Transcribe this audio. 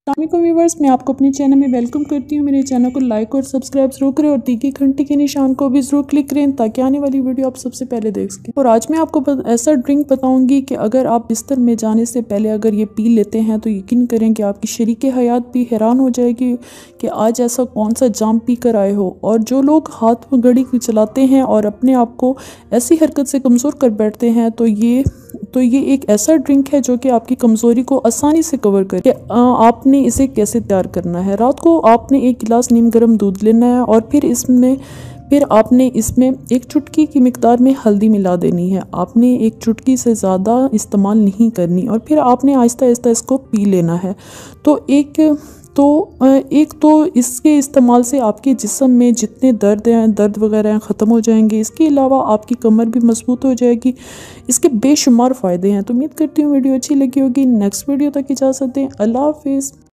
अस्सलाम व्यूवर्स, मैं आपको अपने चैनल में वेलकम करती हूँ। मेरे चैनल को लाइक और सब्सक्राइब जरूर करें और तीखी घंटी के निशान को भी जरूर क्लिक करें ताकि आने वाली वीडियो आप सबसे पहले देख सकें। और आज मैं आपको ऐसा ड्रिंक बताऊंगी कि अगर आप बिस्तर में जाने से पहले अगर ये पी लेते हैं तो यकीन करें कि आपकी शरीक हयात भी हैरान हो जाएगी कि आज ऐसा कौन सा जाम पी कर आए हो। और जो लोग हाथ में घड़ी चलाते हैं और अपने आप को ऐसी हरकत से कमज़ोर कर बैठते हैं तो ये एक ऐसा ड्रिंक है जो कि आपकी कमज़ोरी को आसानी से कवर करे। आपने इसे कैसे तैयार करना है, रात को आपने एक गिलास नीम गर्म दूध लेना है और फिर आपने इसमें एक चुटकी की मिकदार में हल्दी मिला देनी है। आपने एक चुटकी से ज़्यादा इस्तेमाल नहीं करनी और फिर आपने आहिस्ता आहिस्ता इसको पी लेना है। एक तो इसके इस्तेमाल से आपके जिस्म में जितने दर्द वगैरह हैं ख़त्म हो जाएंगे। इसके अलावा आपकी कमर भी मजबूत हो जाएगी। इसके बेशुमार फ़ायदे हैं। तो उम्मीद करती हूँ वीडियो अच्छी लगी होगी। नेक्स्ट वीडियो तक इजाज़त दें। अल्लाह हाफिज़।